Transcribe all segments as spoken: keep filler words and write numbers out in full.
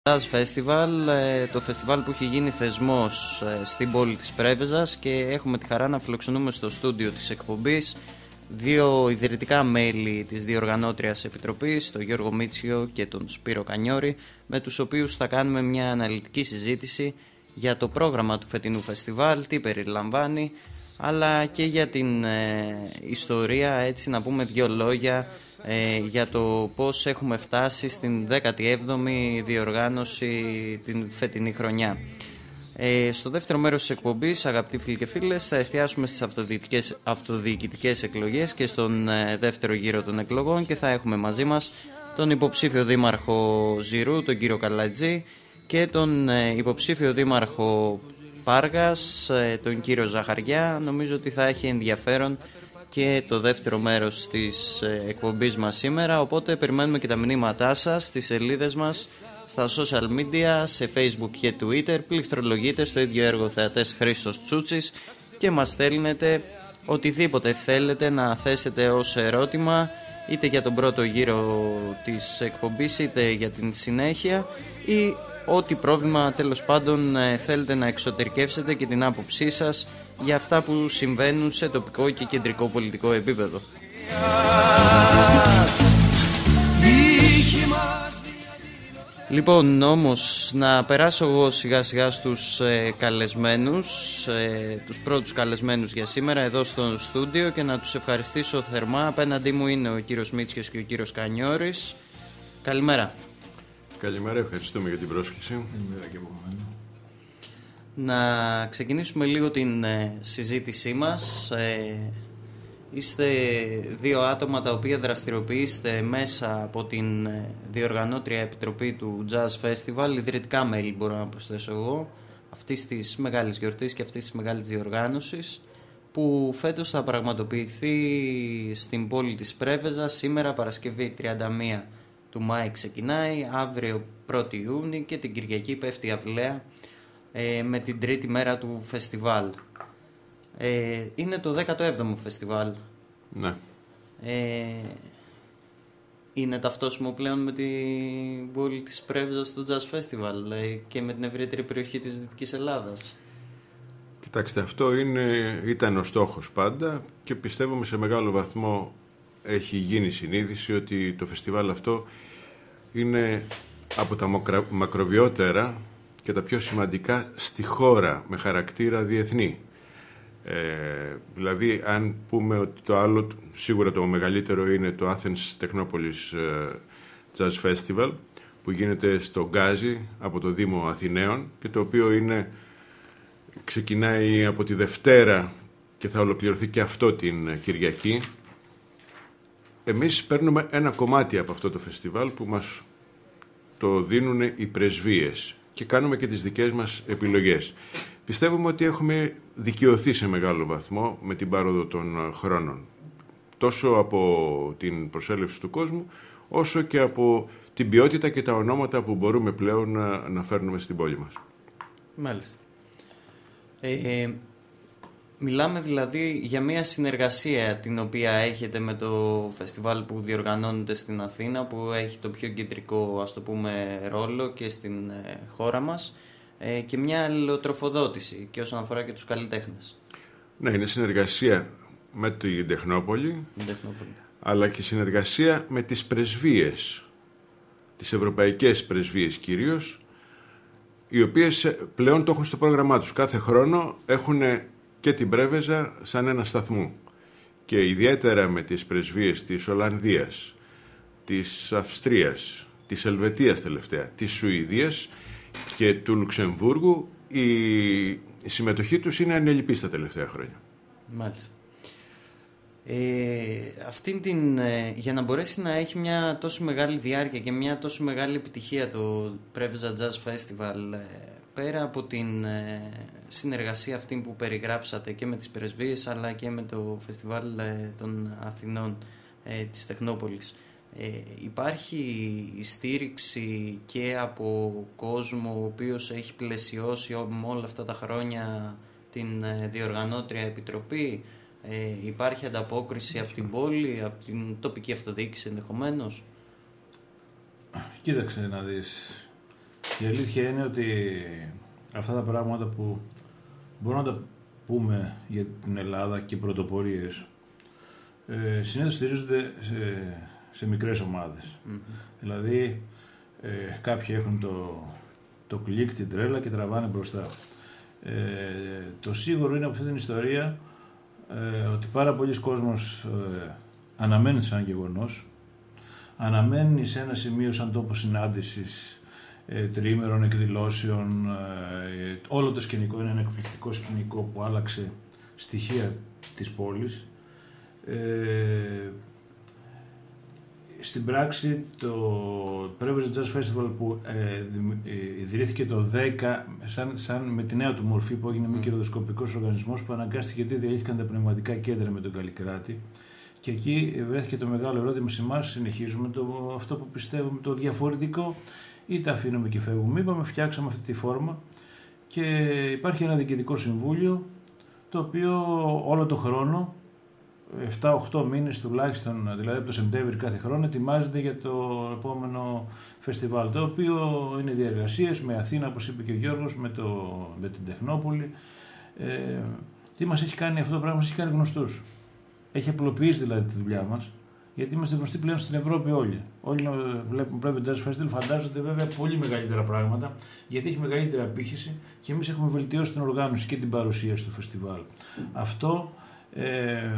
Jazz Festival, το φεστιβάλ που έχει γίνει θεσμός στην πόλη της Πρέβεζας, και έχουμε τη χαρά να φιλοξενούμε στο στούντιο της εκπομπής δύο ιδρυτικά μέλη της διοργανώτριας επιτροπής, τον Γιώργο Μίτσιο και τον Σπύρο Κανιώρη, με τους οποίους θα κάνουμε μια αναλυτική συζήτηση για το πρόγραμμα του φετινού φεστιβάλ, τι περιλαμβάνει, αλλά και για την ε, ιστορία, έτσι να πούμε δύο λόγια ε, για το πώς έχουμε φτάσει στην δέκατη έβδομη διοργάνωση την φετινή χρονιά. Ε, στο δεύτερο μέρος της εκπομπής, αγαπητοί φίλοι και φίλες, θα εστιάσουμε στις αυτοδιοικητικές, αυτοδιοικητικές εκλογές και στον ε, δεύτερο γύρο των εκλογών, και θα έχουμε μαζί μας τον υποψήφιο δήμαρχο Ζηρού, τον κύριο Καλατζή, και τον ε, υποψήφιο δήμαρχο Πάργας, τον κύριο Ζαχαριά. Νομίζω ότι θα έχει ενδιαφέρον και το δεύτερο μέρος της εκπομπής μας σήμερα, οπότε περιμένουμε και τα μηνύματά σας στις σελίδες μας, στα social media, σε Facebook και Twitter. Πληκτρολογείτε στο ίδιο έργο Θεατές Χρήστος Τσούτσης και μας στέλνετε οτιδήποτε θέλετε να θέσετε ως ερώτημα, είτε για τον πρώτο γύρο της εκπομπής είτε για την συνέχεια, ή ό,τι πρόβλημα τέλος πάντων θέλετε να εξωτερικεύσετε και την άποψή σας για αυτά που συμβαίνουν σε τοπικό και κεντρικό πολιτικό επίπεδο. Λοιπόν, όμως να περάσω εγώ σιγά σιγά στους ε, καλεσμένους, ε, τους πρώτους καλεσμένους για σήμερα εδώ στο στούντιο, και να τους ευχαριστήσω θερμά. Απέναντί μου είναι ο κύριος Μίτσιος και ο κύριος Κανιώρης. Καλημέρα. Καλημέρα, ευχαριστούμε για την πρόσκληση. Καλημέρα και από μένα. Να ξεκινήσουμε λίγο την ε, συζήτησή μας. Ε, είστε δύο άτομα τα οποία δραστηριοποιείστε μέσα από την ε, διοργανώτρια επιτροπή του Jazz Festival, ιδρυτικά μέλη μπορώ να προσθέσω εγώ, αυτής της μεγάλης γιορτής και αυτής της μεγάλης διοργάνωσης, που φέτος θα πραγματοποιηθεί στην πόλη της Πρέβεζας. Σήμερα Παρασκευή τριάντα μία του Μάη ξεκινάει, αύριο πρώτη Ιούνιου και την Κυριακή πέφτει η αυλαία ε, με την τρίτη μέρα του φεστιβάλ. Ε, είναι το δέκατο έβδομο φεστιβάλ. Ναι. Ε, είναι ταυτόσιμο πλέον με την πόλη της Πρέβεζας στο Jazz Festival ε, και με την ευρύτερη περιοχή της Δυτικής Ελλάδας. Κοιτάξτε, αυτό είναι, ήταν ο στόχος πάντα, και πιστεύουμε σε μεγάλο βαθμό έχει γίνει συνείδηση ότι το φεστιβάλ αυτό είναι από τα μακρα, μακροβιότερα και τα πιο σημαντικά στη χώρα, με χαρακτήρα διεθνή. Ε, δηλαδή, αν πούμε ότι το άλλο, σίγουρα το μεγαλύτερο είναι το Athens Technopolis Jazz Festival, που γίνεται στο Γκάζι από το Δήμο Αθηναίων, και το οποίο είναι, ξεκινάει από τη Δευτέρα και θα ολοκληρωθεί και αυτό την Κυριακή. Εμείς παίρνουμε ένα κομμάτι από αυτό το φεστιβάλ που μας το δίνουν οι πρεσβείες, και κάνουμε και τις δικές μας επιλογές. Πιστεύουμε ότι έχουμε δικαιωθεί σε μεγάλο βαθμό με την πάροδο των χρόνων, τόσο από την προσέλευση του κόσμου, όσο και από την ποιότητα και τα ονόματα που μπορούμε πλέον να, να φέρνουμε στην πόλη μας. Μάλιστα. Ε, ε, μιλάμε δηλαδή για μια συνεργασία την οποία έχετε με το φεστιβάλ που διοργανώνεται στην Αθήνα, που έχει το πιο κεντρικό, ας το πούμε, ρόλο και στην ε, χώρα μας, ε, και μια αλληλοτροφοδότηση και όσον αφορά και τους καλλιτέχνες. Ναι, είναι συνεργασία με την Τεχνόπολη, Τεχνόπολη, αλλά και συνεργασία με τις πρεσβείες, τις ευρωπαϊκές πρεσβείες κυρίως, οι οποίες πλέον το έχουν στο πρόγραμμά τους. Κάθε χρόνο έχουν και την Πρέβεζα σαν ένα σταθμό. Και ιδιαίτερα με τις πρεσβείες της Ολλανδίας, της Αυστρίας, της Ελβετίας τελευταία, της Σουηδίας και του Λουξεμβούργου, η συμμετοχή τους είναι ανελιπής τα τελευταία χρόνια. Μάλιστα. Ε, αυτήν την, ε, για να μπορέσει να έχει μια τόσο μεγάλη διάρκεια και μια τόσο μεγάλη επιτυχία το Πρέβεζα Jazz Festival, ε, πέρα από την ε, συνεργασία αυτή που περιγράψατε και με τις πρεσβείες αλλά και με το φεστιβάλ ε, των Αθηνών ε, της Τεχνόπολης, ε, υπάρχει στήριξη και από κόσμο ο οποίος έχει πλαισιώσει με όλα αυτά τα χρόνια την ε, διοργανώτρια επιτροπή? Ε, υπάρχει ανταπόκριση από την πόλη, από την τοπική αυτοδιοίκηση ενδεχομένως? Κοίταξε να δεις. Η αλήθεια είναι ότι αυτά τα πράγματα που μπορούμε να τα πούμε για την Ελλάδα και πρωτοπορίες ε, συνήθως στηρίζονται σε, σε μικρές ομάδες. Mm-hmm. Δηλαδή ε, κάποιοι έχουν το, το κλικ, την τρέλα και τραβάνε μπροστά. Ε, το σίγουρο είναι από αυτή την ιστορία ε, ότι πάρα πολλοί κόσμος ε, αναμένει σαν γεγονός, αναμένει σε ένα σημείο σαν τόπο συνάντησης ε, τριήμερων εκδηλώσεων, ε, όλο το σκηνικό είναι ένα εκπληκτικό σκηνικό που άλλαξε στοιχεία της πόλης. Ε, στην πράξη το Prevezas Jazz Festival που ε, ε, ιδρύθηκε το δέκα σαν, σαν με τη νέα του μορφή που έγινε mm. μη κερδοσκοπικός οργανισμός που αναγκάστηκε ότι διαλύθηκαν τα πνευματικά κέντρα με τον Καλλικράτη και εκεί βρέθηκε το μεγάλο ερώτημα σε εμάς, συνεχίζουμε το, αυτό που πιστεύουμε το διαφορετικό ή τα αφήνουμε και φεύγουμε. Είπαμε φτιάξαμε αυτή τη φόρμα και υπάρχει ένα διοικητικό συμβούλιο το οποίο όλο το χρόνο επτά οχτώ μήνες τουλάχιστον, δηλαδή από το Σεπτέμβρη κάθε χρόνο, ετοιμάζεται για το επόμενο φεστιβάλ, το οποίο είναι διεργασίες με Αθήνα, όπως είπε και ο Γιώργος, με, το, με την Τεχνόπολη. Ε, τι μας έχει κάνει αυτό το πράγμα, μας έχει κάνει γνωστούς. Έχει απλοποιήσει δηλαδή τη δουλειά μας, γιατί είμαστε γνωστοί πλέον στην Ευρώπη όλοι. Όλοι βλέπουμε Prevezas Jazz Festival, φαντάζονται βέβαια πολύ μεγαλύτερα πράγματα, γιατί έχει μεγαλύτερη απήχηση και εμείς έχουμε βελτιώσει την οργάνωση και την παρουσίαση του φεστιβάλ. Αυτό ε,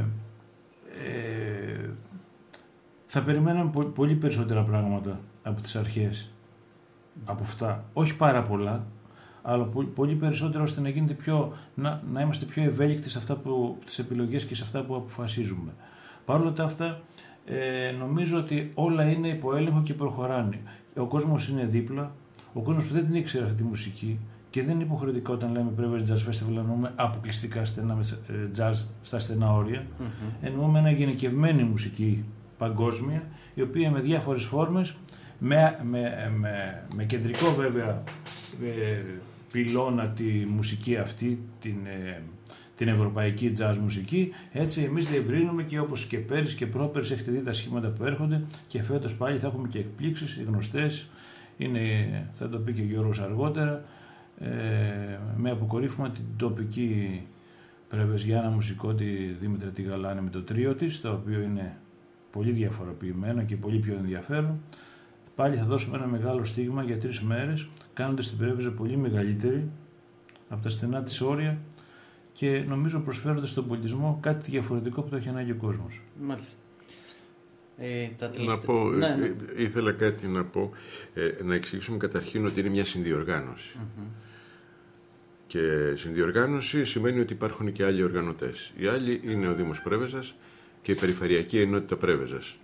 Ε, θα περιμέναμε πο- πολύ περισσότερα πράγματα από τις αρχές, από αυτά, όχι πάρα πολλά, αλλά πο- πολύ περισσότερα ώστε να, γίνεται πιο, να, να είμαστε πιο ευέλικτοι σε αυτά που, τις επιλογές και σε αυτά που αποφασίζουμε. Παρ' όλα τα αυτά, ε, νομίζω ότι όλα είναι υπό έλεγχο και προχωράνε. Ο κόσμος είναι δίπλα, ο κόσμος που δεν την ήξερε αυτή τη μουσική και δεν είναι υποχρεωτικό όταν λέμε Prevezas Jazz Festival να εννοούμε αποκλειστικά στενά jazz στα στενά όρια. Mm-hmm. Εννοούμε ένα γενικευμένη μουσική παγκόσμια, η οποία με διάφορες φόρμες, με, με, με, με κεντρικό βέβαια ε, πυλώνα τη μουσική αυτή, την, ε, την ευρωπαϊκή jazz μουσική, έτσι εμείς διευρύνουμε και όπως και πέρυσι και πρόπερσι έχετε δει τα σχήματα που έρχονται και φέτος πάλι θα έχουμε και εκπλήξεις, οι γνωστές, είναι, θα το πει και ο Γιώργος αργότερα, Ε, με αποκορύφωμα την τοπική πρεβεζιάνα μουσικό τη Δήμητρα τη Γαλάνη με το τρίο της, το οποίο είναι πολύ διαφοροποιημένο και πολύ πιο ενδιαφέρον. Πάλι θα δώσουμε ένα μεγάλο στίγμα για τρεις μέρες, κάνοντας την Πρέβεζα πολύ μεγαλύτερη από τα στενά της όρια και νομίζω προσφέροντας στον πολιτισμό κάτι διαφορετικό που το έχει ανάγκη ο κόσμος. Μάλιστα. Ε, τα να πω, ναι, ναι. Ήθελα κάτι να πω, ε, να εξηγήσουμε καταρχήν ότι είναι μια συνδιοργάνωση. Mm-hmm. Και συνδιοργάνωση σημαίνει ότι υπάρχουν και άλλοι οργανωτές. Οι άλλοι είναι ο Δήμος Πρέβεζας και η Περιφερειακή Ενότητα Πρέβεζας.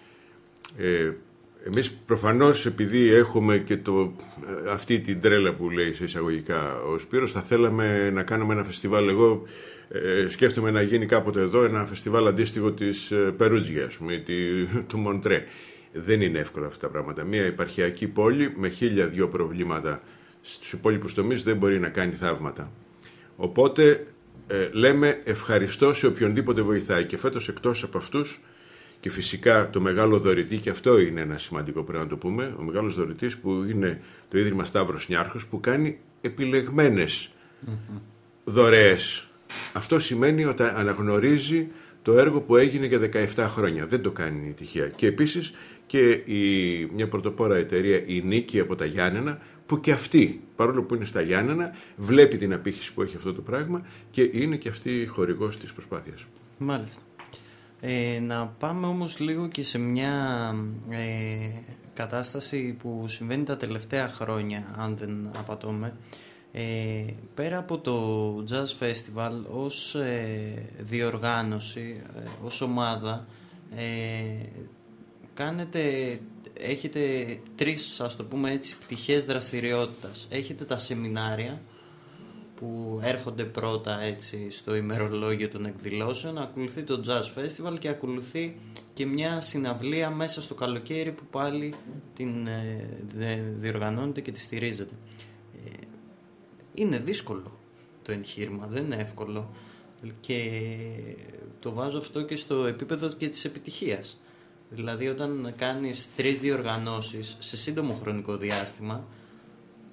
Ε, εμείς προφανώς επειδή έχουμε και το, αυτή την τρέλα που λέει σε εισαγωγικά ο Σπύρος, θα θέλαμε να κάνουμε ένα φεστιβάλ. Εγώ ε, σκέφτομαι να γίνει κάποτε εδώ ένα φεστιβάλ αντίστοιχο της Περούτζια, ας πούμε, του Μοντρέ. Δεν είναι εύκολα αυτά τα πράγματα. Μια επαρχιακή πόλη με χίλια δυο προβλήματα στους υπόλοιπους τομείς δεν μπορεί να κάνει θαύματα. Οπότε ε, λέμε ευχαριστώ σε οποιονδήποτε βοηθάει και φέτος εκτός από αυτούς και φυσικά το μεγάλο δωρητή, και αυτό είναι ένα σημαντικό πρέπει να το πούμε, ο μεγάλος δωρητής που είναι το Ίδρυμα Σταύρος Νιάρχος που κάνει επιλεγμένες mm-hmm. δωρεές. Αυτό σημαίνει ότι αναγνωρίζει το έργο που έγινε για δεκαεπτά χρόνια. Δεν το κάνει τυχαία. Και επίσης και η, μια πρωτοπόρα εταιρεία, η Νίκη από τα Γιάννενα, που και αυτή, παρόλο που είναι στα Γιάννενα, βλέπει την απήχηση που έχει αυτό το πράγμα και είναι και αυτή χορηγός της προσπάθειας. Μάλιστα. Ε, να πάμε όμως λίγο και σε μια ε, κατάσταση που συμβαίνει τα τελευταία χρόνια, αν δεν απατώμε. Ε, πέρα από το Jazz Festival ως ε, διοργάνωση, ε, ως ομάδα, ε, κάνετε, έχετε τρεις, ας το πούμε έτσι, πτυχές δραστηριότητας. Έχετε τα σεμινάρια που έρχονται πρώτα έτσι στο ημερολόγιο των εκδηλώσεων, ακολουθεί το Jazz Festival και ακολουθεί και μια συναυλία μέσα στο καλοκαίρι που πάλι την ε, διοργανώνετε και τη στηρίζετε. Ε, είναι δύσκολο το εγχείρημα, δεν είναι εύκολο και το βάζω αυτό και στο επίπεδο και της επιτυχίας. Δηλαδή όταν κάνεις τρεις διοργανώσεις σε σύντομο χρονικό διάστημα,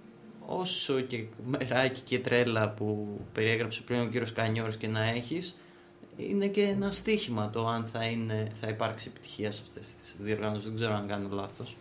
όσο και μεράκι και τρέλα που περιέγραψε πριν ο κύριος Κανιώρης και να έχεις, είναι και ένα στοίχημα το αν θα, είναι, θα υπάρξει επιτυχία σε αυτές τις διοργανώσεις. Δεν ξέρω αν κάνω λάθος.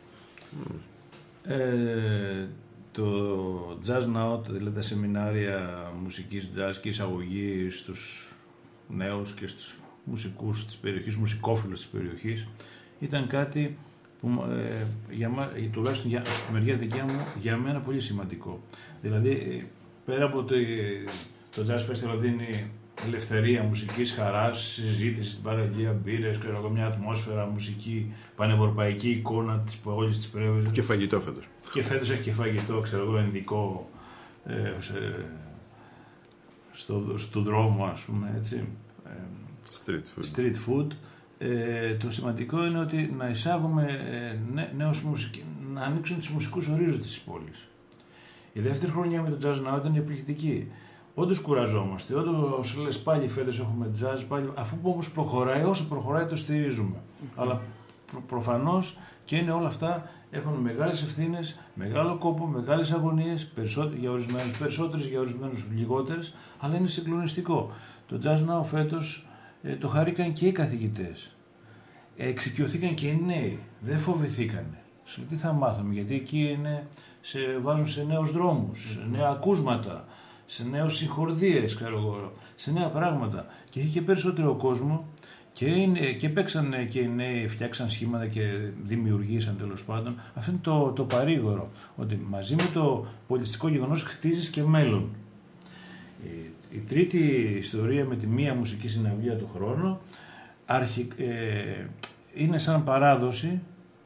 Ε, το Jazz Now, δηλαδή τα σεμινάρια μουσικής jazz και εισαγωγή στους νέους και στους μουσικούς της περιοχής, μουσικόφιλους της περιοχής, ήταν κάτι που ε, για, τουλάχιστον για μεριά δικιά μου, για μένα πολύ σημαντικό. Δηλαδή, πέρα από το, το Jazz Festival δίνει ελευθερία μουσικής, χαράς, συζήτηση στην παραλία, μπύρες, μια ατμόσφαιρα, μουσική, πανευρωπαϊκή εικόνα της πόλης της Πρέβεζας. Και φαγητό φέτος. Και φέτος έχει και φαγητό, ξέρω εγώ, ενδικό, ε, σε, στο, στο δρόμο, ας πούμε, έτσι. Ε, street food. Street food. Ε, το σημαντικό είναι ότι να εισάγουμε ε, νέ, νέους μουσικ... να ανοίξουν τις μουσικούς ορίζοντες της πόλης. Η δεύτερη χρονιά με το Jazz Now ήταν εκπληκτική. Όντως κουραζόμαστε, όντως λες πάλι φέτος έχουμε jazz, πάλι, αφού όμως προχωράει, όσο προχωράει το στηρίζουμε. Mm-hmm. Αλλά προ, προφανώς και είναι όλα αυτά, έχουν μεγάλες ευθύνες, μεγάλο κόπο, μεγάλες αγωνίες, για ορισμένους περισσότερες, για ορισμένους λιγότερες, αλλά είναι συγκλονιστικό. Το Jazz Now φέτος ε, το χαρήκαν και οι καθηγητές. Εξοικειωθήκαν και οι νέοι, δεν φοβηθήκανε. Τι θα μάθαμε, γιατί εκεί είναι, σε, βάζουν σε νέους δρόμους, σε νέα ακούσματα, σε νέους συγχορδίες, ξέρω εγώ, σε νέα πράγματα. Και είχε και περισσότερο κόσμο και, είναι, και παίξαν και οι νέοι, φτιάξαν σχήματα και δημιουργήσαν τέλος πάντων. Αυτό είναι το, το παρήγορο, ότι μαζί με το πολιτιστικό γεγονός χτίζεις και μέλλον. Η, η τρίτη ιστορία με τη μία μουσική συναυλία του χρόνου αρχι, ε, είναι σαν παράδοση.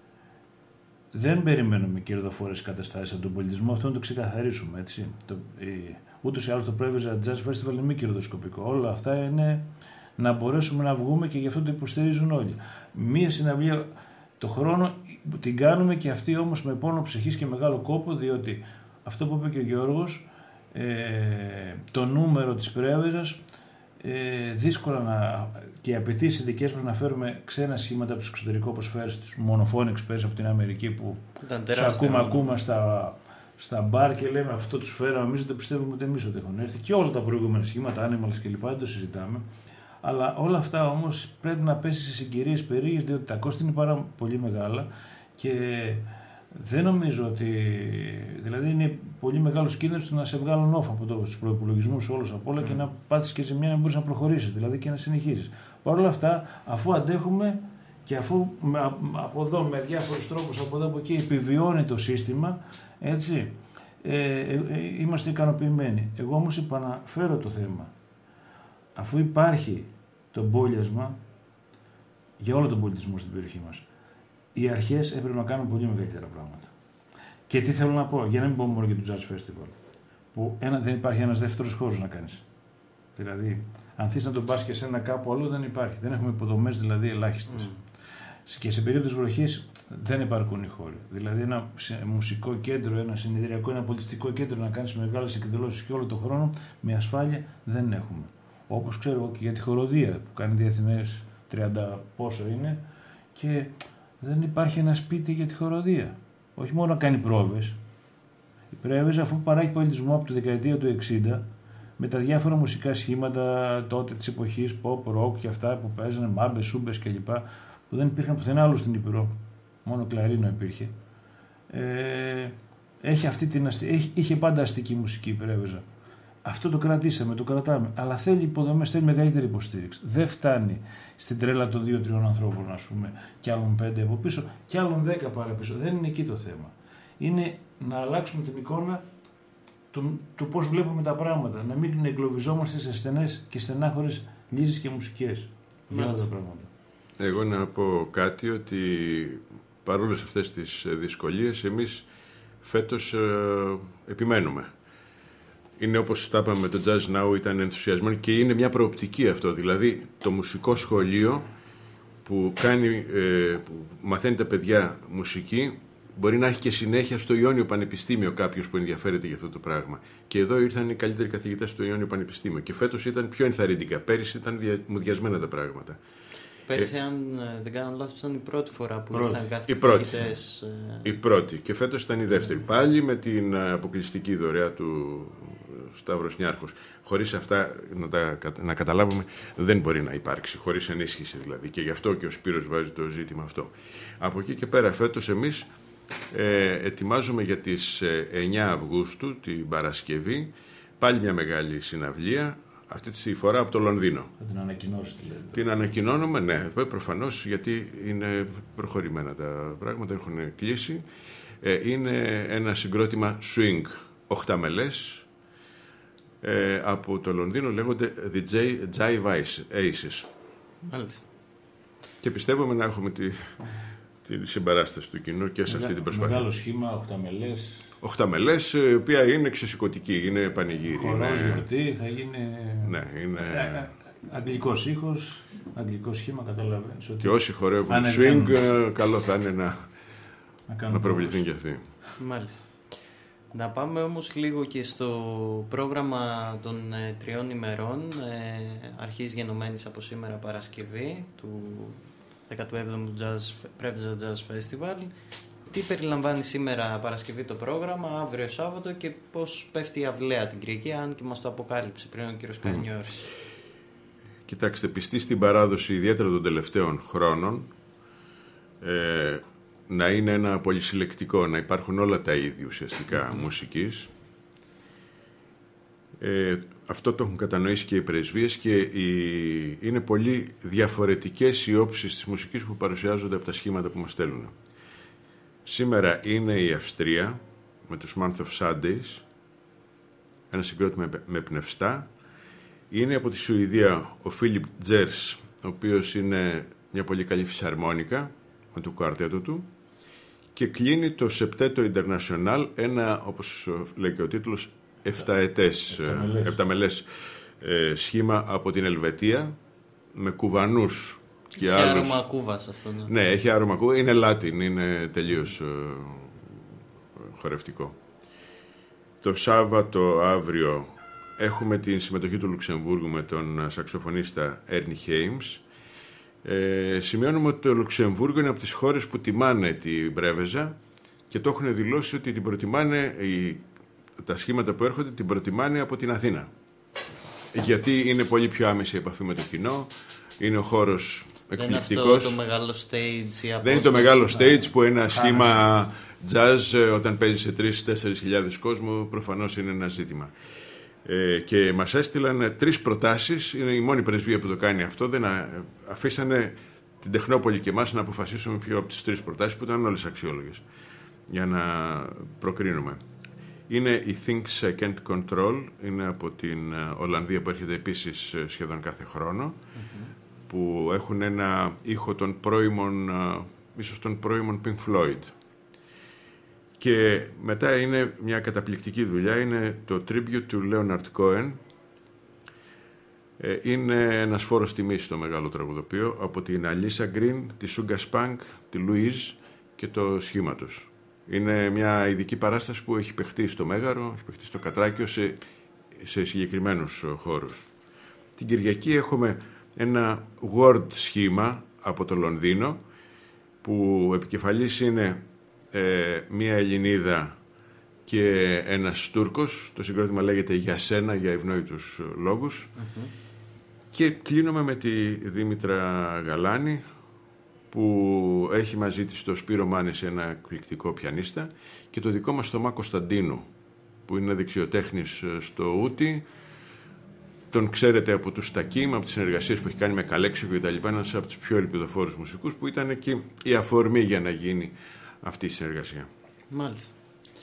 Δεν περιμένουμε κερδοφόρες καταστάσεις από τον πολιτισμό, αυτό να το ξεκαθαρίσουμε, έτσι. Το, η, ούτως ή άλλως το Preveza Jazz Festival είναι μη κερδοσκοπικό. Όλα αυτά είναι να μπορέσουμε να βγούμε και γι' αυτό το υποστηρίζουν όλοι. Μία συναυλία το χρόνο την κάνουμε και αυτή όμως με πόνο ψυχής και μεγάλο κόπο, διότι αυτό που είπε και ο Γιώργος, ε, το νούμερο της Preveza, ε, δύσκολα να, και οι απαιτήσεις δικές μας να φέρουμε ξένα σχήματα από το εξωτερικό, όπως φέρεις τους Monophonic Express από την Αμερική που τους ακούμε, ακούμε στα, στα μπαρ και λέμε αυτό τους φέραμε, εμείς δεν το πιστεύουμε ούτε εμείς ότι έχουν έρθει, και όλα τα προηγούμενα σχήματα, Animals και λοιπά, δεν το συζητάμε. Αλλά όλα αυτά όμως πρέπει να πέσει σε συγκυρίες περίεργες, διότι τα κόστη είναι πάρα πολύ μεγάλα και δεν νομίζω ότι. Δηλαδή είναι πολύ μεγάλο κίνδυνος να σε βγάλουν off από τους προϋπολογισμούς όλους απ' όλα mm. και να πάθεις και ζημιά να μπορείς να προχωρήσεις, δηλαδή και να συνεχίσεις. Παρ' όλα αυτά, αφού αντέχουμε και αφού από εδώ με διάφορους τρόπους από εδώ από εκεί επιβιώνει το σύστημα, έτσι, ε, ε, ε, είμαστε ικανοποιημένοι. Εγώ όμως επαναφέρω το θέμα. Αφού υπάρχει το μπόλιασμα για όλο τον πολιτισμό στην περιοχή μας, οι αρχές έπρεπε να κάνουν πολύ μεγαλύτερα πράγματα. Και τι θέλω να πω, για να μην πω μόνο για το Jazz Festival, που ένα, δεν υπάρχει ένας δεύτερος χώρος να κάνεις. Δηλαδή, αν θες να τον πας και σε ένα κάπου αλλού, δεν υπάρχει. Δεν έχουμε υποδομές δηλαδή ελάχιστες. Mm. Και σε περίοδους βροχής δεν υπαρκούν οι χώροι. Δηλαδή, ένα μουσικό κέντρο, ένα συνεδριακό, ένα πολιτιστικό κέντρο να κάνεις μεγάλες εκδηλώσεις και όλο τον χρόνο με ασφάλεια δεν έχουμε. Όπως ξέρω και για τη χοροδία που κάνει διεθνές τριάντα πόσο είναι και δεν υπάρχει ένα σπίτι για τη χοροδία. Όχι μόνο να κάνει πρόβες. Η Preveza, αφού παράγει πολιτισμό από τη δεκαετία του εξήντα, με τα διάφορα μουσικά σχήματα τότε της εποχής, pop, rock και αυτά που παίζανε, μάμπες, σούμπες κλπ. Που δεν υπήρχαν πουθενά άλλου στην Ήπειρο. Μόνο κλαρίνο υπήρχε. Ε, έχει αυτή την αστι... έχει, είχε πάντα αστική μουσική η Preveza. Αυτό το κρατήσαμε, το κρατάμε. Αλλά θέλει υποδομές, θέλει μεγαλύτερη υποστήριξη. Δεν φτάνει στην τρέλα των δύο τριών ανθρώπων, ας πούμε, κι άλλων πέντε από πίσω, κι άλλων δέκα παραπίσω. Δεν είναι εκεί το θέμα. Είναι να αλλάξουμε την εικόνα του, του πώς βλέπουμε τα πράγματα. Να μην εγκλωβιζόμαστε σε στενές και στενάχωρες λύσεις και μουσικές για όλα τα πράγματα. Εγώ να πω κάτι, ότι παρόλες αυτές τις δυσκολίες, εμείς φέτος ε, επιμένουμε. Είναι όπως τα είπαμε με το Jazz Now, ήταν ενθουσιασμένο και είναι μια προοπτική αυτό. Δηλαδή το μουσικό σχολείο που, κάνει, ε, που μαθαίνει τα παιδιά μουσική μπορεί να έχει και συνέχεια στο Ιόνιο Πανεπιστήμιο κάποιος που ενδιαφέρεται για αυτό το πράγμα. Και εδώ ήρθαν οι καλύτεροι καθηγητές στο Ιόνιο Πανεπιστήμιο και φέτος ήταν πιο ενθαρρυντικά. Πέρυσι ήταν μουδιασμένα τα πράγματα. Πέρσι, ε, αν δεν κάνω λάθος, ήταν η πρώτη φορά που πρώτη. ήρθαν κάθε καθηγητές. Η πρώτη. Και φέτος ήταν η δεύτερη. Mm. Πάλι με την αποκλειστική δωρεά του Σταύρος Νιάρχος. Χωρίς αυτά, να, τα, να καταλάβουμε, δεν μπορεί να υπάρξει. Χωρίς ενίσχυση δηλαδή. Και γι' αυτό και ο Σπύρος βάζει το ζήτημα αυτό. Από εκεί και πέρα, φέτος εμείς ε, ετοιμάζουμε για τις εννιά Αυγούστου, την Παρασκευή, πάλι μια μεγάλη συναυλία. Αυτή τη φορά από το Λονδίνο. Θα την ανακοινώσετε, λέτε. Την ανακοινώνουμε, ναι, προφανώς, γιατί είναι προχωρημένα τα πράγματα, έχουν κλείσει. Ε, είναι ένα συγκρότημα swing, οχταμελές, ε, από το Λονδίνο, λέγονται The Jive Aces. Μάλιστα. Και πιστεύουμε να έχουμε τη, τη συμπαράσταση του κοινού και σε Μεγα, αυτή την προσπάθεια. Μεγάλο σχήμα, οχταμελές. Οχταμελές, η οποία είναι ξεσηκωτική, είναι πανηγύρι. Χορός, γιορτή, θα γίνει. Ναι, είναι. Αγγλικός ήχος, αγγλικό σχήμα, καταλαβαίνεις. Και όσοι χορεύουν swing, καλό θα είναι να, να, να προβληθούν κι αυτοί. Μάλιστα. Να πάμε όμως λίγο και στο πρόγραμμα των ε, τριών ημερών, ε, αρχής γενομένης από σήμερα Παρασκευή, του δέκατου έβδομου Πρέβεζα Jazz Festival. Τι περιλαμβάνει σήμερα Παρασκευή το πρόγραμμα, αύριο Σάββατο και πώς πέφτει η αυλαία την Κυριακή, αν και μας το αποκάλυψε πριν ο κύριος mm. Κανιώρης. Κοιτάξτε, πιστή στην παράδοση ιδιαίτερα των τελευταίων χρόνων, ε, να είναι ένα πολυσυλλεκτικό, να υπάρχουν όλα τα είδη ουσιαστικά mm. μουσικής. Ε, αυτό το έχουν κατανοήσει και οι πρεσβείες και οι... είναι πολύ διαφορετικές οι όψεις της μουσικής που παρουσιάζονται από τα σχήματα που μας στέλνουν. Σήμερα είναι η Αυστρία με τους Month of Sundays, ένα συγκρότημα με πνευστά. Είναι από τη Σουηδία ο Φίλιπ Τζέρς, ο οποίος είναι μια πολύ καλή φυσαρμόνικα με το κουαρτέτο του, και κλείνει το Septeto International, ένα, όπως λέει και ο τίτλος, εφταετές, επταμελές ε, σχήμα από την Ελβετία με κουβανούς. Έχει άρωμα κούβας αυτό. Ναι. ναι, έχει άρωμα κούβα. Είναι Latin, είναι τελείως ε, χορευτικό. Το Σάββατο αύριο έχουμε την συμμετοχή του Λουξεμβούργου με τον σαξοφωνίστα Έρνι Χέιμς. Ε, σημειώνουμε ότι το Λουξεμβούργο είναι από τις χώρες που τιμάνε την Πρέβεζα και το έχουν δηλώσει ότι την προτιμάνε, οι, τα σχήματα που έρχονται την προτιμάνε από την Αθήνα. Γιατί είναι πολύ πιο άμεση η επαφή με το κοινό, είναι ο χώρος εκπληκτικός. Δεν είναι αυτό το μεγάλο stage. Η Δεν είναι το μεγάλο stage που ένα σχήμα jazz όταν παίζει σε τρεις με τέσσερις χιλιάδες κόσμο προφανώς είναι ένα ζήτημα. Ε, και μας έστειλαν τρεις προτάσεις, είναι η μόνη πρεσβεία που το κάνει αυτό, δεν α, αφήσανε την Τεχνόπολη και εμάς να αποφασίσουμε ποιο από τις τρεις προτάσεις που ήταν όλες αξιόλογες για να προκρίνουμε. Είναι η Think Second Control, είναι από την Ολλανδία που έρχεται επίσης σχεδόν κάθε χρόνο, mm-hmm. που έχουν ένα ήχο των πρώιμων, ίσως των πρώιμων Pink Floyd. Και μετά είναι μια καταπληκτική δουλειά, είναι το Tribute του Leonard Cohen. Ε, είναι ένας φόρος τιμής στο μεγάλο τραγουδοποιό από την Αλίσα Γκριν, τη Σούγκα Σπάνκ, τη Λουίζ και το σχήμα τους. Είναι μια ειδική παράσταση που έχει παιχτεί στο Μέγαρο, έχει παιχτεί στο Κατράκιο, σε, σε συγκεκριμένους χώρους. Την Κυριακή έχουμε ένα Word σχήμα από το Λονδίνο, που επικεφαλής είναι ε, μια Ελληνίδα και ένας Τούρκος. Το συγκρότημα λέγεται «Για σένα», για ευνόητους λόγους. Mm-hmm. Και κλείνουμε με τη Δήμητρα Γαλάνη, που έχει μαζί της το Σπύρο Μάνης, ένα εκπληκτικό πιανίστα, και το δικό μας Θωμά Κωνσταντίνου, που είναι δεξιοτέχνης στο Ούτι. Τον ξέρετε από τους Στακίμ, από τις συνεργασίες που έχει κάνει με Καλέξικο κτλ. Ένας από τους πιο ελπιδοφόρους μουσικούς, που ήταν και η αφορμή για να γίνει αυτή η συνεργασία. Μάλιστα.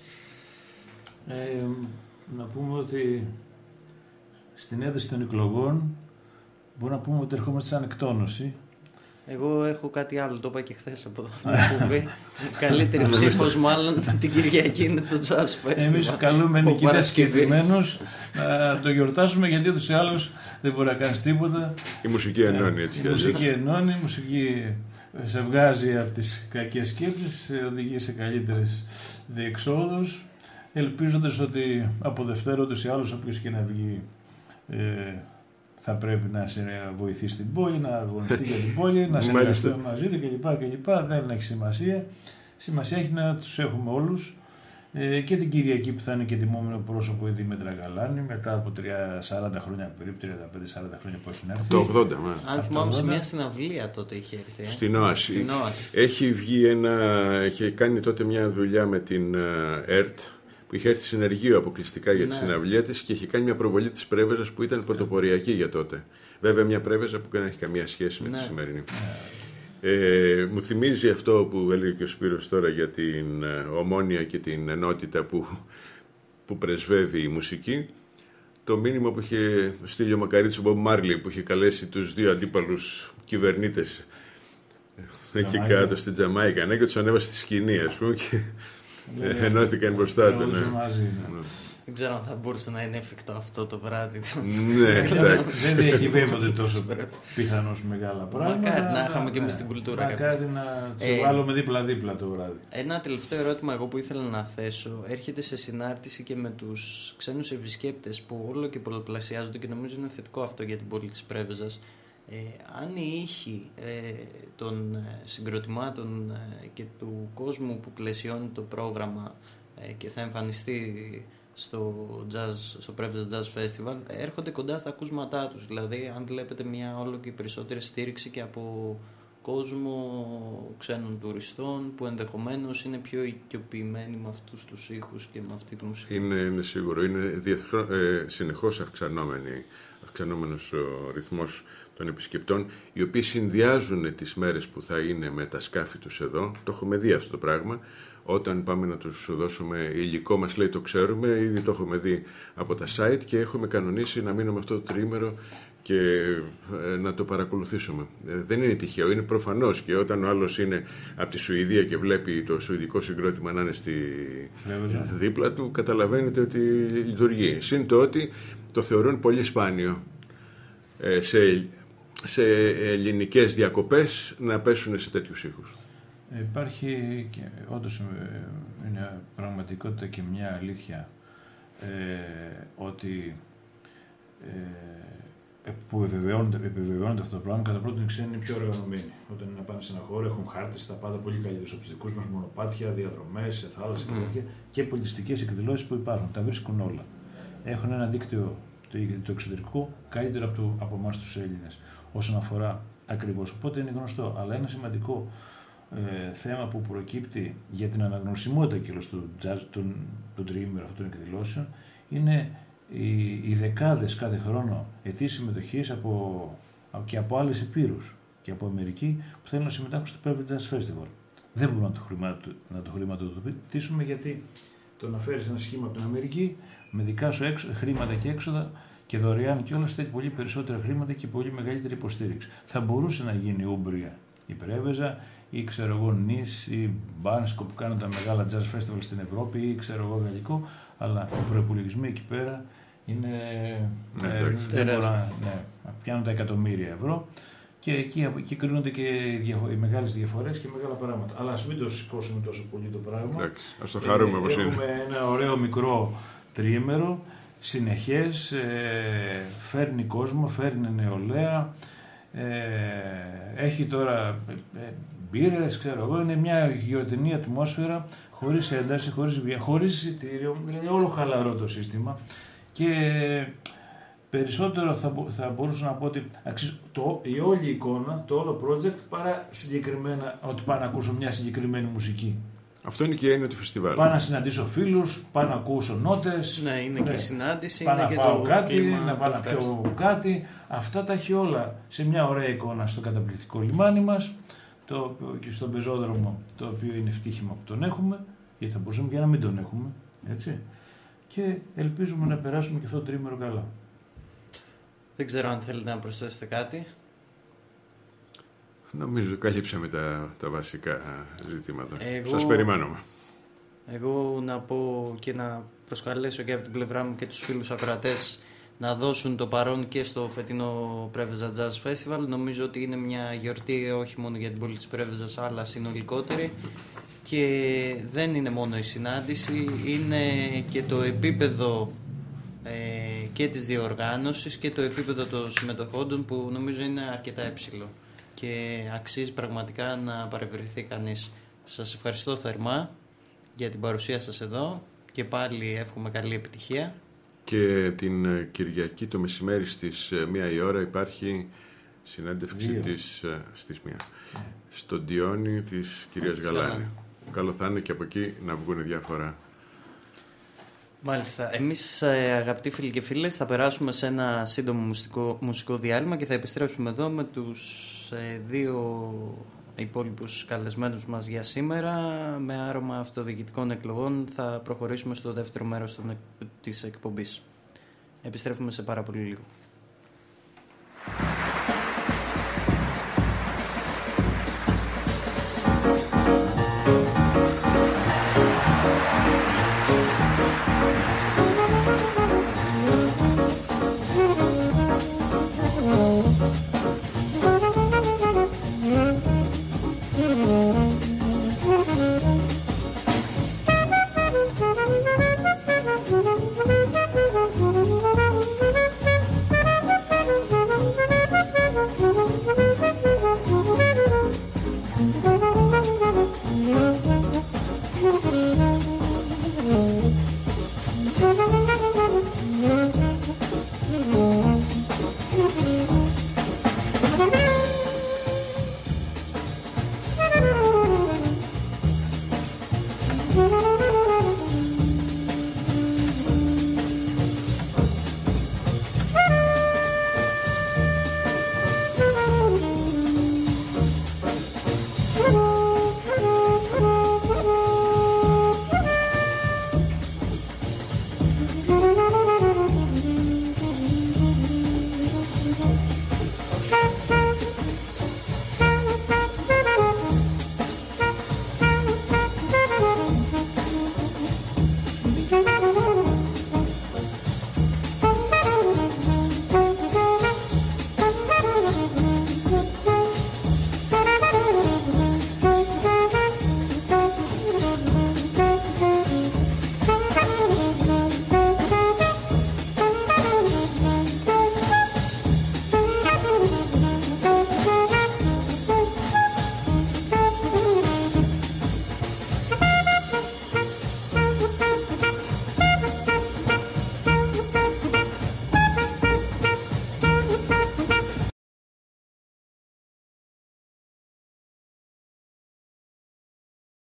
Ε, να πούμε ότι στην ένταση των εκλογών μπορούμε να πούμε ότι ερχόμαστε σαν εκτόνωση. Εγώ έχω κάτι άλλο, το είπα και χθες από το εκπομπή. Καλύτερη ψήφος μάλλον την Κυριακή είναι το Jazz Festival. Εμείς καλούμε νικητές συγκεκριμένους να το γιορτάσουμε, γιατί ούτως ή άλλως δεν μπορεί να κάνεις τίποτα. Η μουσική ενώνει έτσι. Η μουσική ενώνει, η μουσική σε βγάζει από τις κακές σκέψεις, σε οδηγεί σε καλύτερες διεξόδους, ελπίζοντας ότι από Δευτέρα ούτως ή άλλως, όποιος και να βγει, ε, θα πρέπει να σε βοηθήσει την πόλη, να αγωνιστεί για την πόλη, να συνεργαστούμε μαζί του κλπ. Δεν έχει σημασία. Σημασία έχει να τους έχουμε όλους. Ε, και την Κυριακή που θα είναι και τιμόμενο πρόσωπο η Δήμητρα Γαλάνη μετά από σαράντα χρόνια, περίπου τριάντα πέντε σαράντα χρόνια που έχει να έρθει. Το ογδόντα, μα. Αν θυμάμαι, σε μια συναυλία τότε είχε έρθει. Ε. Στην Όαση. Έχει βγει ένα. Έχει κάνει τότε μια δουλειά με την ΕΡΤ που είχε έρθει συνεργείο αποκλειστικά για τη ναι. συναυλία της και είχε κάνει μια προβολή της Πρέβεζας που ήταν πρωτοποριακή για τότε. Βέβαια, μια Πρέβεζα που δεν έχει καμία σχέση με ναι. τη σημερινή. Ναι. Ε, μου θυμίζει αυτό που έλεγε και ο Σπύρος τώρα για την ομόνοια και την ενότητα που, που πρεσβεύει η μουσική. Το μήνυμα που είχε στείλει ο Μακαρίτης ο Μπομπ Μάρλι που είχε καλέσει τους δύο αντίπαλους κυβερνήτες εκεί κάτω στην Τζαμάικα ναι, και τους ανέβασε στη σκηνή ας πούμε και yeah, ενώθηκαν μπροστά του. Ναι. Δεν ξέρω αν θα μπορούσε να είναι εφικτό αυτό το βράδυ. Ναι, εντάξει. Δεν διακυβεύονται τόσο πιθανώς μεγάλα πράγματα. Μακάρι να είχαμε και εμείς την κουλτούρα. Μακάρι να τους βάλουμε δίπλα-δίπλα το βράδυ. Ένα τελευταίο ερώτημα εγώ που ήθελα να θέσω έρχεται σε συνάρτηση και με τους ξένους επισκέπτες που όλο και πολλαπλασιάζονται και νομίζω είναι θετικό αυτό για την πόλη της Πρέβεζας. Ε, αν η ήχη ε, των ε, συγκροτημάτων ε, και του κόσμου που πλαισιώνει το πρόγραμμα ε, και θα εμφανιστεί στο, jazz, στο Πρέβεζα Jazz Festival έρχονται κοντά στα ακούσματά τους. Δηλαδή αν βλέπετε μια όλο και περισσότερη στήριξη και από κόσμο ξένων τουριστών που ενδεχομένως είναι πιο οικειοποιημένοι με αυτούς τους ήχους και με αυτή τη μουσική. Είναι, είναι σίγουρο. Είναι διεθχρο, ε, συνεχώς αυξανόμενος ο ρυθμός των επισκεπτών οι οποίοι συνδυάζουν τις μέρες που θα είναι με τα σκάφη τους εδώ. Το έχουμε δει αυτό το πράγμα. Όταν πάμε να τους δώσουμε υλικό μας λέει το ξέρουμε, ήδη το έχουμε δει από τα site και έχουμε κανονίσει να μείνουμε αυτό το τριήμερο και ε, να το παρακολουθήσουμε. Ε, δεν είναι τυχαίο, είναι προφανώς και όταν ο άλλος είναι από τη Σουηδία και βλέπει το σουηδικό συγκρότημα να είναι στη yeah. δίπλα του, καταλαβαίνετε ότι λειτουργεί. Συν το ότι το θεωρούν πολύ σπάνιο ε, σε, σε ελληνικές διακοπές να πέσουν σε τέτοιους ήχους. Υπάρχει και όντως είναι πραγματικότητα και μια αλήθεια ε, ότι ε, που επιβεβαιώνεται, επιβεβαιώνεται αυτό το πράγμα. Κατά πρώτον, οι ξένοι είναι πιο οργανωμένοι. Όταν είναι να πάνε σε ένα χώρο, έχουν χάρτες, τα πάντα πολύ καλύτερους από τους δικούς μας, μονοπάτια, διαδρομές, σε θάλασσα mm. και τέτοια και πολιτιστικές εκδηλώσεις που υπάρχουν. Τα βρίσκουν όλα. Έχουν ένα δίκτυο το, το εξωτερικό καλύτερο από, το, από εμάς τους Έλληνες όσον αφορά ακριβώς. Οπότε είναι γνωστό. Αλλά ένα σημαντικό Ε, θέμα που προκύπτει για την αναγνωσιμότητα κύλος του jazz, των, των τριήμερων αυτών των εκδηλώσεων είναι οι, οι δεκάδες κάθε χρόνο αιτήσεις συμμετοχής από, και από άλλες επίρους και από Αμερική που θέλουν να συμμετάσχουν στο Private Jazz Festival. Δεν μπορούμε να το, χρηματο, να το χρηματοδοτήσουμε γιατί το να φέρεις ένα σχήμα από την Αμερική με δικά σου έξω, χρήματα και έξοδα και δωρεάν και όλα θέλει πολύ περισσότερα χρήματα και πολύ μεγαλύτερη υποστήριξη. Θα μπορούσε να γίνει Ούμπρια η Πρέβεζα ή ξέρω εγώ Νις ή Μπάνσκο που κάνουν τα μεγάλα jazz festival στην Ευρώπη ή ξέρω εγώ γαλλικό, αλλά οι προϋπολογισμοί εκεί πέρα είναι, ναι, ε, δεν μπορά, ναι, πιάνουν τα εκατομμύρια ευρώ και εκεί, εκεί κρίνονται και οι, διαφο- οι μεγάλες διαφορές και μεγάλα πράγματα. Αλλά ας μην το σηκώσουμε τόσο πολύ το πράγμα. Εντάξει, ας το χαρούμε όπως είναι. Έχουμε ένα ωραίο μικρό τριήμερο, συνεχές, ε, φέρνει κόσμο, φέρνει νεολαία, ε, έχει τώρα ε, μπύρες, ξέρω εγώ, είναι μια γιορτινή ατμόσφαιρα, χωρίς ένταση, χωρίς βία, χωρίς εισιτήριο, δηλαδή όλο χαλαρό το σύστημα και περισσότερο θα, θα μπορούσα να πω ότι αξίζει το, η όλη εικόνα, το όλο project, παρά συγκεκριμένα ότι πάω να ακούσω μια συγκεκριμένη μουσική. Αυτό είναι και η έννοια του φεστιβάλ. Πάω να συναντήσω φίλους, πάω να ακούσω νότες. Ναι, είναι και η συνάντηση. Πάω να και φάω το κάτι, κλίμα, να πάω να πιω κάτι. Αυτά τα έχει όλα σε μια ωραία εικόνα στο καταπληκτικό λιμάνι μας το, και στον πεζόδρομο, το οποίο είναι ευτύχημα που τον έχουμε, γιατί θα μπορούσαμε και να μην τον έχουμε. Έτσι. Και ελπίζουμε να περάσουμε και αυτό το τρίμερο καλά. Δεν ξέρω αν θέλετε να προσθέσετε κάτι. Νομίζω καλύψαμε τα, τα βασικά ζητήματα. Εγώ, Σας περιμένουμε. Εγώ να πω και να προσκαλέσω και από την πλευρά μου και τους φίλους ακροατές να δώσουν το παρόν και στο φετινό Πρέβεζα Jazz Festival. Νομίζω ότι είναι μια γιορτή όχι μόνο για την πόλη της Πρέβεζας αλλά συνολικότερη και δεν είναι μόνο η συνάντηση, είναι και το επίπεδο ε, και της διοργάνωσης και το επίπεδο των συμμετοχόντων, που νομίζω είναι αρκετά υψηλό και αξίζει πραγματικά να παρευρεθεί κανείς. Σας ευχαριστώ θερμά για την παρουσία σας εδώ και πάλι εύχομαι καλή επιτυχία. Και την Κυριακή το μεσημέρι στις μία η ώρα υπάρχει συνέντευξη της, στις μία yeah. στον Διόνι της κυρίας yeah. Γαλάνη. Yeah. Καλό θα είναι και από εκεί να βγουν διάφορα. Μάλιστα. Εμείς, αγαπητοί φίλοι και φίλες, θα περάσουμε σε ένα σύντομο μουσικό, μουσικό διάλειμμα και θα επιστρέψουμε εδώ με τους ε, δύο υπόλοιπους καλεσμένους μας για σήμερα. Με άρωμα αυτοδιοικητικών εκλογών θα προχωρήσουμε στο δεύτερο μέρος της εκπομπής. Επιστρέφουμε σε πάρα πολύ λίγο.